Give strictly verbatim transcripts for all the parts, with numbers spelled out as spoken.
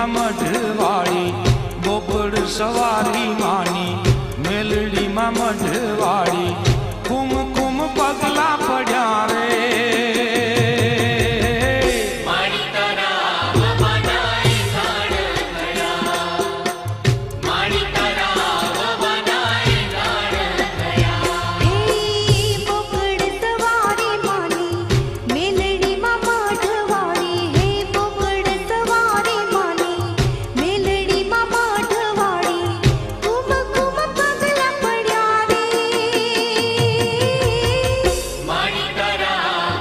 માં મઢવાળી બોપડ સવારી માની મેલડી માં મઢવાળી કુમ કુમ પગલા પડ્યા રે માણી તારા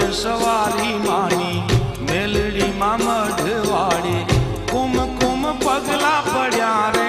सवारी मानी मेलड़ी मां मढ़वाड़ी कुम कुम पगला पड़ा रे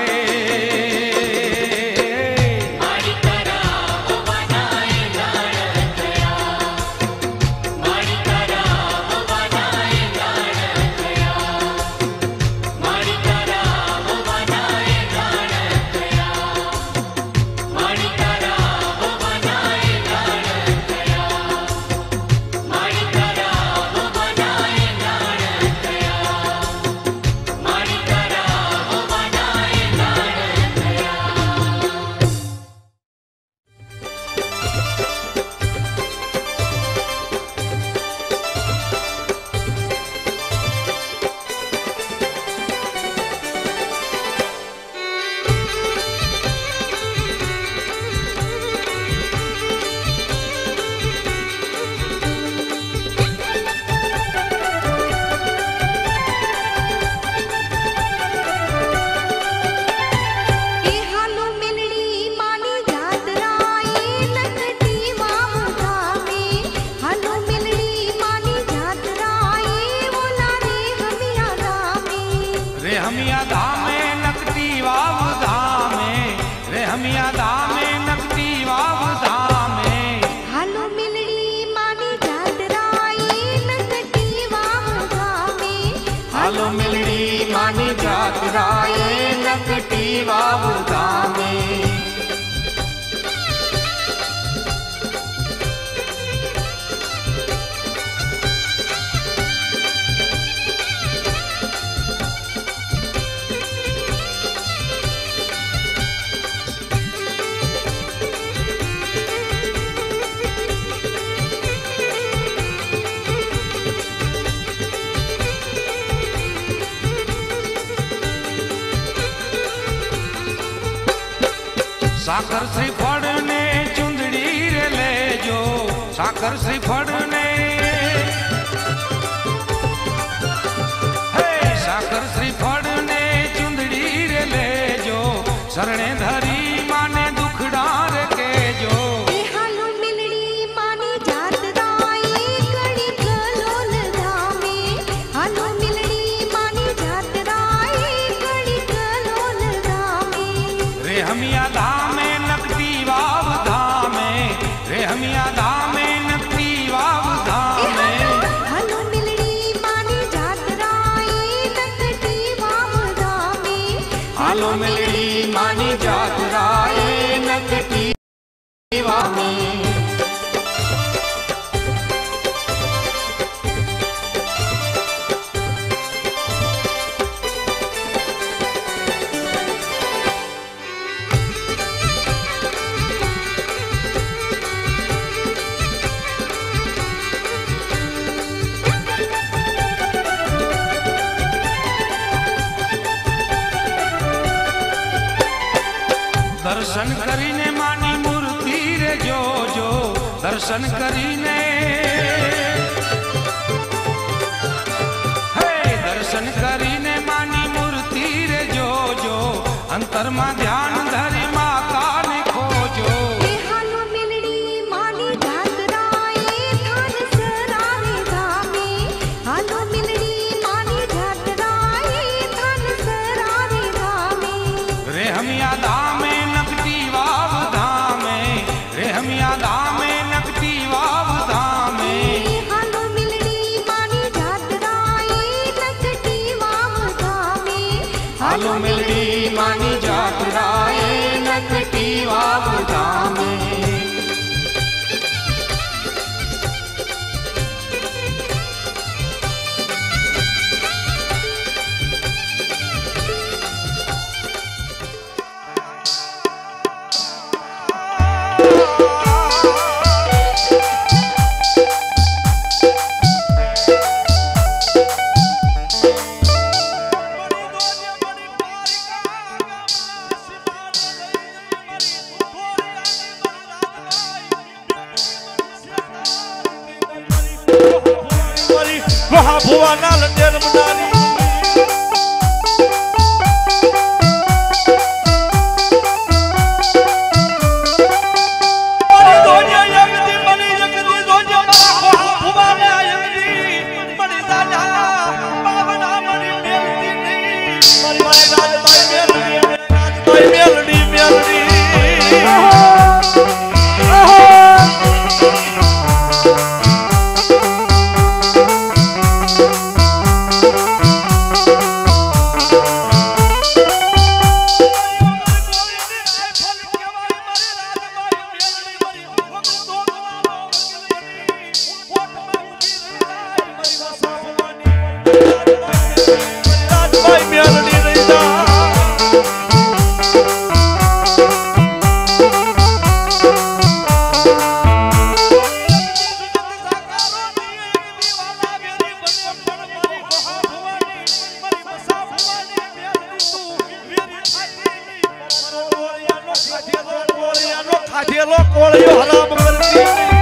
हमिया धामे नकटी वाव धामे रे हमिया धामे नकटी वाव धामे हालो मिलड़ी मानी जातराई नकटी वाव धामे हालो मिलड़ी मानी जातराई नकटी वाव धामे साकर श्रीफल ने चुंदड़ी रे ले जो साकर श्रीफल ने हे साकर श्रीफल ने चुंदड़ी रे ले जो शरणे धरी माने दुखड़ा रे के जो हालो मिलड़ी मानी जातराई कड़ी कलोल धामे हालो मिलड़ी मानी जातराई कड़ी कलोल धामे रे हमिया धामे नकटी वाव धामे रे हमिया धामे नकटी वाव धामे हालो मिलड़ी मानी जातराई नकटी वाव धामे हालो मिलड़ी मानी जातराई नकटी वाव दर्शन करीने मानी मूर्ति रे जो जो दर्शन करीने हे दर्शन करीने मानी मूर्ति रे जो जो अंतर में ध्यान धरी माता ने खोजो हालो मिलड़ी मानी जातराई थान सरारे धामे हालो मिलड़ी मानी जातराई थान सरारे धामे रे हमिया धामे नकटी वाव धामे रे हमिया धामे नकटी वाव धामे हालो मिलड़ी मानी जातराई नकटी वाव धामे हालो मिलड़ी मानी जातराई नकटी वाव धामे भुआ नाल देर मनानी मनी दोनिया जगती मनी जगती दोनिया भुआ ने કાઢેલો કોળિયો હરામ કરતી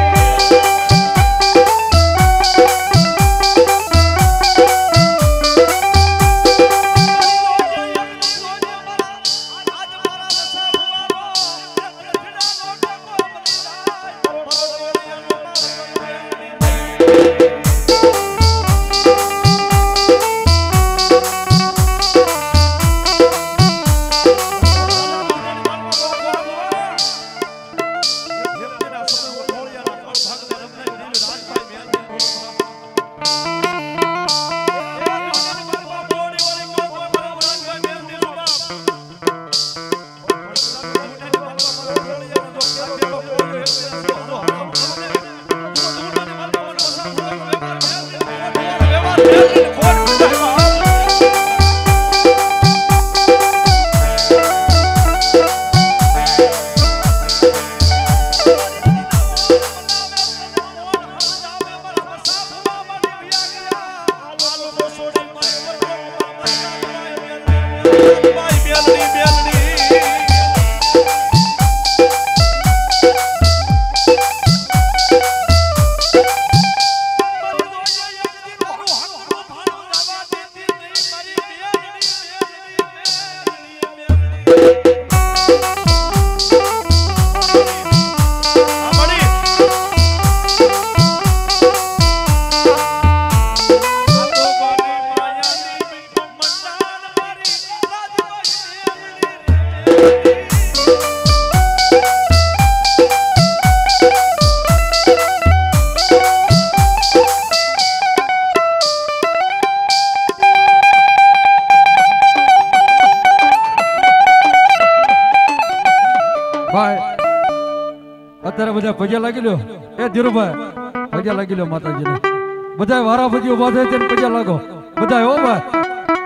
અત્યારે બધા પગે લાગી લ્યો એ ધીરુભાઈ પગે લાગી લ્યો માતાજીને બધા વારા ફજી ઉભા થાય તેને પગે લાગો બધા હો ભાઈ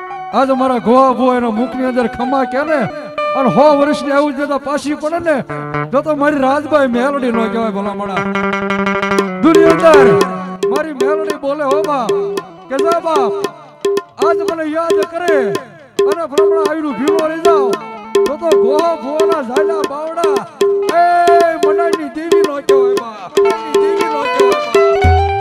આજ અમારા ગોવા ભો એના મુખની અંદર ખમા કે ને અને સો વર્ષની આવું જતા પાછી પડે ને જો તો મારી રાજભાઈ મેલડી નો કહેવાય ભલા મણા દુનિયા અંદર મારી મેલડી બોલે હો બાપ કે જા બાપ આજ મને યાદ કરે અને ભ્રમણા આવીનું ભીલો રહી જાઓ તો તો ગોવા ભોના ઝાલા બાવડા એ મનાની દેવી નો કહેવાય બાપ મનાની દેવી નો કહેવાય બાપ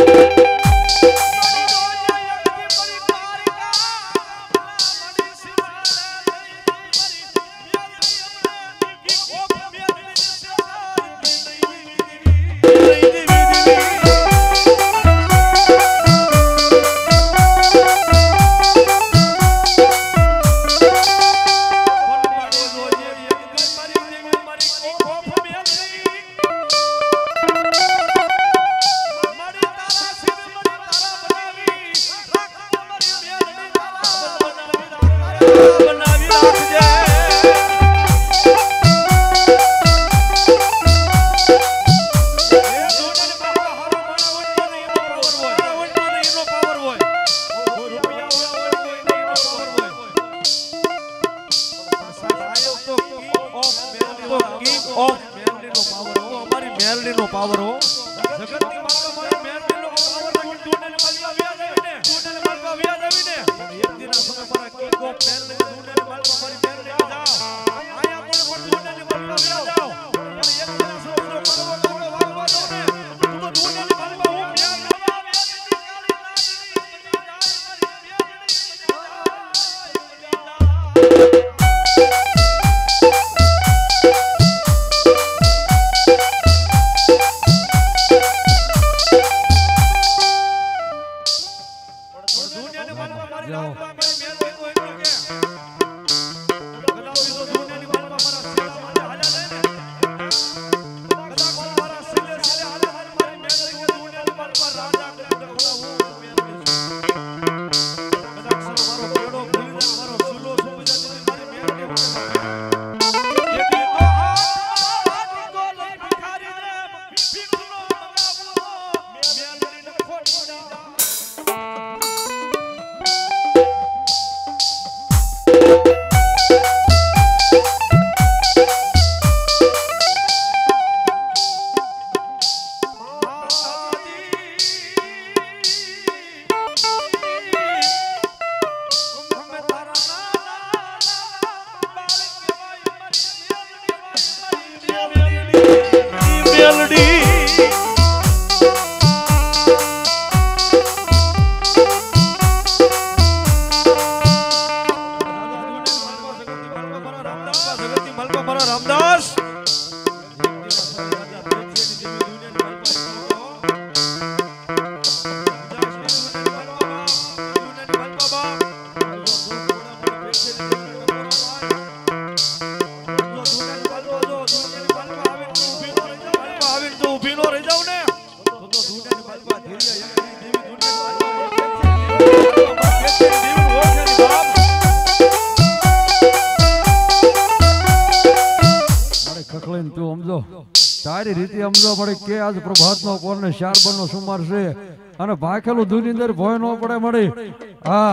પાવર હો જગતની માતા મારી મેરડીનો પાવર રાખી દુનિયાને માલવા વ્યાજ આવીને દુનિયાને માલવા વ્યાજ આવીને એક દિના સમય મારા કિંગ ઓફ મેરડી દુનિયાને માલવા મારી મેરડી જાઓ આયા પણ પણ દુનિયાને માલવા વ્યાજ જાઓ પણ એક દિના સમય મારો મારો વાગવા દો ને તું તો દુનિયાને માલવા હું વ્યાજ આવા વ્યાજની કાળી નાની સારી રીતે સમજવા પડે કે આજ પ્રભાતનો કોને ચાર બનો સુમાર છે અને ભાખેલું દૂધની અંદર ભોય ન પડે મળી હા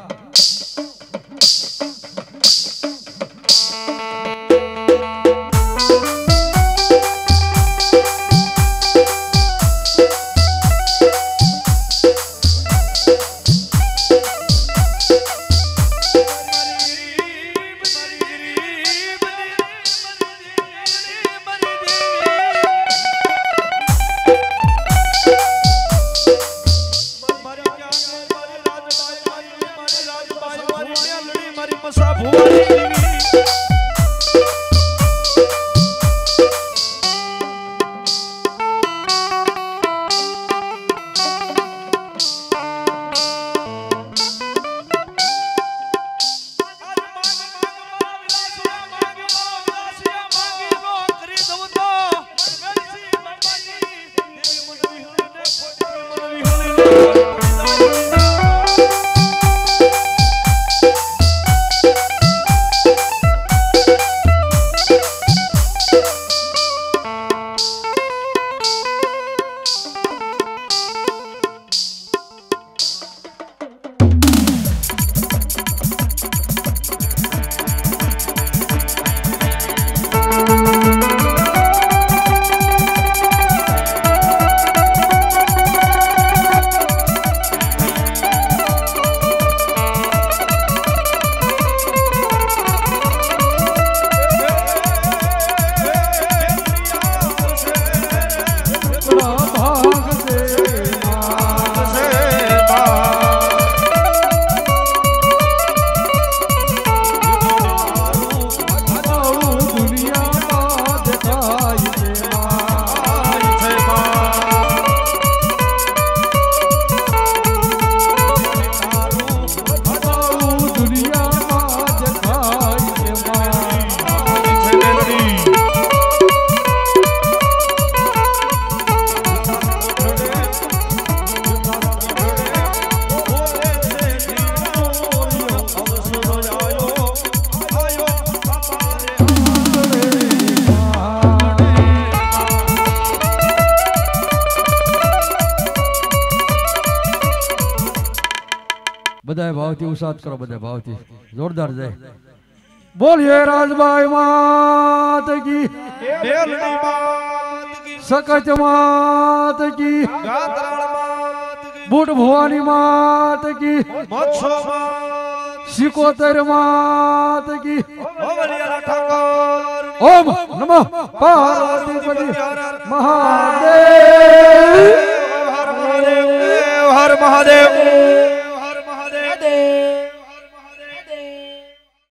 બધાય ભાવથી ઉસાદ કરો બધાય ભાવથી જોરદાર જાય બોલીએ રાજભાઈ માત કી બેલડી માત કી સકચ માત કી ગાત્રાળ માત કી બુટ ભવાની માત કી મચ્છો માત સિકોતર માત કી ઓવલિયા ઠાકર ઓમ નમઃ પાર્વતી મહાદેવ હર મહાદેવ હર મહાદેવ